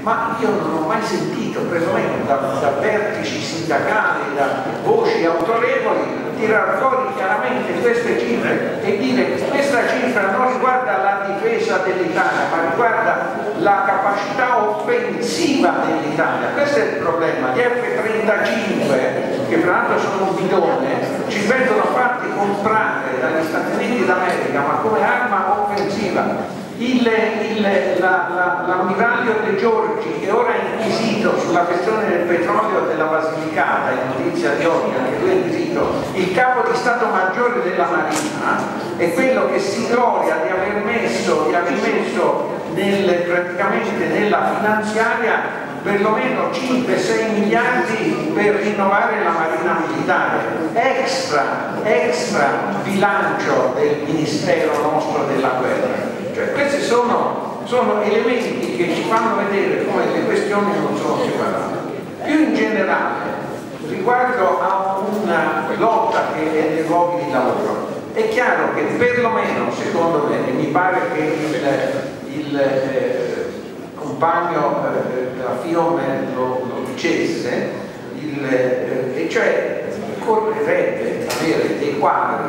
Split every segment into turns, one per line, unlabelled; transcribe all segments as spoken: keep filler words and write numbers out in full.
ma io non ho mai sentito, perlomeno da, da vertici sindacali, da voci autorevoli, tirar fuori chiaramente queste cifre e dire questa cifra non riguarda la difesa dell'Italia, ma riguarda la capacità offensiva dell'Italia. Questo è il problema. Gli F trentacinque, che tra l'altro sono un bidone, ci vengono fatti comprare dagli Stati Uniti d'America, ma come arma offensiva. Il, il, la, la, l'ammiraglio De Giorgi, che ora è inquisito sulla questione del petrolio della Basilicata, è notizia di oggi, anche lui è inquisito, il capo di Stato Maggiore della Marina è quello che si gloria di aver messo, di aver messo nel, praticamente nella finanziaria perlomeno cinque sei miliardi per rinnovare la Marina Militare, extra, extra bilancio del Ministero nostro della guerra. Cioè, questi sono, sono elementi che ci fanno vedere come le questioni non sono separate. Più in generale, riguardo a una lotta che è nei luoghi di lavoro, è chiaro che perlomeno, secondo me, e mi pare che il, il eh, compagno eh, della FIOM lo, lo dicesse, il, eh, e cioè occorrerebbe avere dei quadri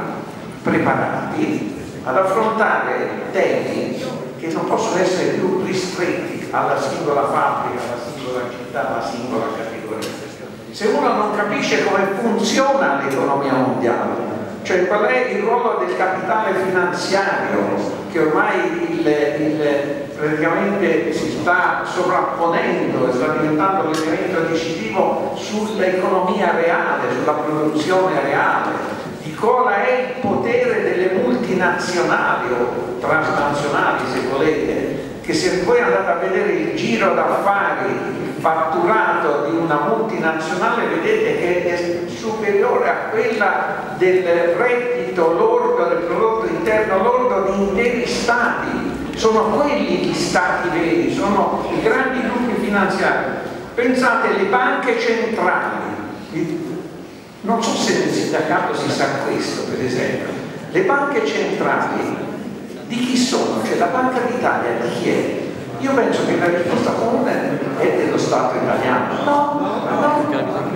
preparati ad affrontare temi che non possono essere più ristretti alla singola fabbrica, alla singola città, alla singola categoria. Se uno non capisce come funziona l'economia mondiale, cioè qual è il ruolo del capitale finanziario che ormai il, il, praticamente si sta sovrapponendo e sta diventando l'elemento decisivo sull'economia reale, sulla produzione reale, di qual è il potere delle multinazionali o transnazionali, se volete, che se voi andate a vedere il giro d'affari, il fatturato di una multinazionale, vedete che è superiore a quella del reddito lordo, del prodotto interno lordo di interi stati. Sono quelli gli stati veri, sono i grandi gruppi finanziari. Pensate alle banche centrali. Non so se nel sindacato si sa questo, per esempio. Le banche centrali di chi sono? Cioè la Banca d'Italia di chi è? Io penso che la risposta comune è dello Stato italiano. No, no,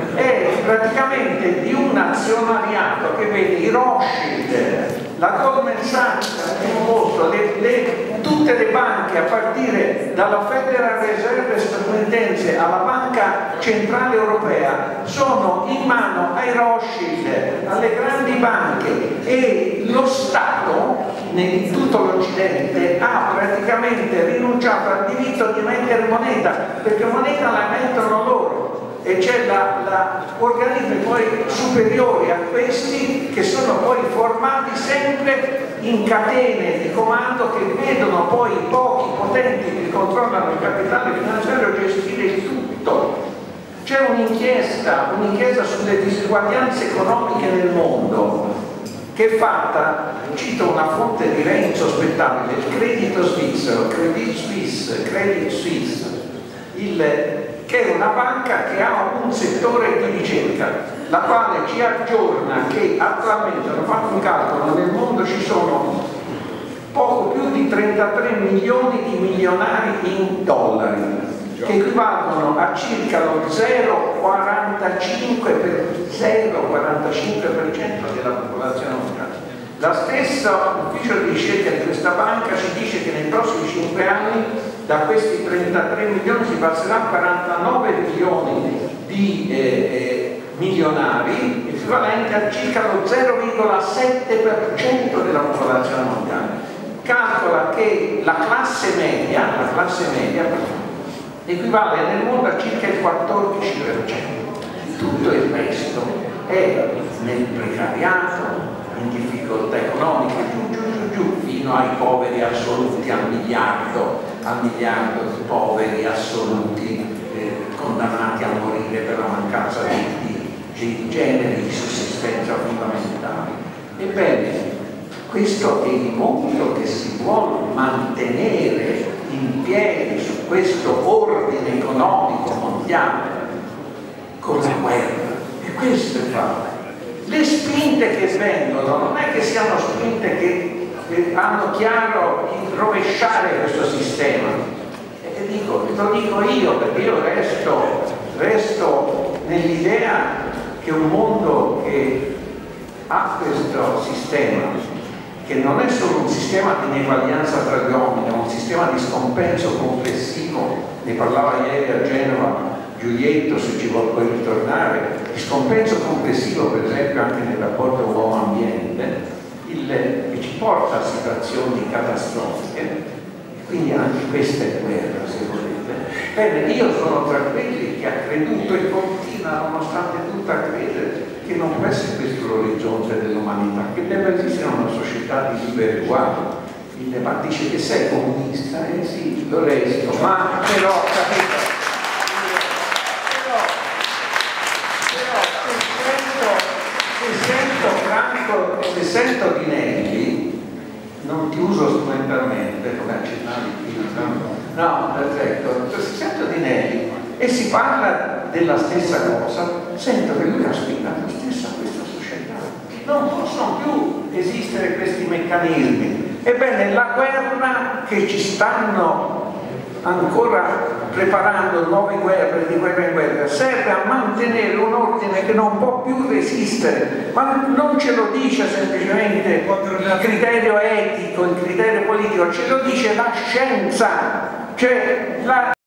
è praticamente di un azionariato che vede i Rothschild, la Goldman Sachs, le, le, tutte le banche a partire dalla Federal Reserve statunitense alla Banca Centrale Europea sono in mano ai Rothschild, alle grandi banche, e lo Stato in tutto l'Occidente ha praticamente rinunciato al diritto di emettere moneta, perché moneta la emettono loro. E c'è la, la organismi poi superiori a questi che sono poi formati sempre in catene di comando che vedono poi i pochi potenti che controllano il capitale finanziario gestire il tutto. C'è un'inchiesta, un'inchiesta sulle diseguaglianze economiche nel mondo che è fatta, cito una fonte di Renzo Spettacoli, il credito svizzero, Credit Suisse, Credit Suisse, il che è una banca che ha un settore di ricerca, la quale ci aggiorna che attualmente, hanno fatto un calcolo, nel mondo ci sono poco più di trentatré milioni di milionari in dollari, che equivalgono a circa lo zero virgola quarantacinque per cento della popolazione mondiale. La stessa ufficio di ricerca di questa banca ci dice che nei prossimi cinque anni da questi trentatré milioni si passerà a quarantanove milioni di eh, eh, milionari, equivalente a circa lo zero virgola sette per cento della popolazione mondiale. Calcola che la classe media, la classe media equivale nel mondo a circa il quattordici per cento. Tutto il resto è nel precariato, in difficoltà economiche, giù giù giù giù, fino ai poveri assoluti, al miliardo, al miliardo di poveri assoluti eh, condannati a morire per la mancanza di, di generi di sussistenza fondamentali. Ebbene, questo è il mondo che si vuole mantenere in piedi su questo ordine economico mondiale con la guerra, e questo è fatto. Le spinte che vengono non è che siano spinte che, che hanno chiaro di rovesciare questo sistema. E dico, lo dico io perché io resto, resto nell'idea che un mondo che ha questo sistema, che non è solo un sistema di ineguaglianza tra gli uomini, è un sistema di scompenso complessivo, ne parlava ieri a Genova Giulietto, se ci vuole poi ritornare, di scompenso complessivo per esempio anche nel rapporto uomo-ambiente, che ci porta a situazioni catastrofiche, quindi anche questa è guerra, se volete. Bene, io sono tra quelli che ha creduto e continua, nonostante tutto, a credere che non può essere questo l'orizzonte dell'umanità, che deve esistere una società di liberi uguali. Ma dice che sei comunista, eh sì, lo resto, ma però, capito? Però, però se sento, se sento Franco, se sento Tinelli, non ti uso strumentalmente, come accennavi prima, no, perfetto, se sento Tinelli e si parla della stessa cosa, sento che lui aspira lo stesso a questa società. Non possono più esistere questi meccanismi. Ebbene, la guerra che ci stanno ancora preparando, nuove guerre, di guerra in guerra, serve a mantenere un ordine che non può più resistere, ma non ce lo dice semplicemente il criterio etico, il criterio politico, ce lo dice la scienza, cioè la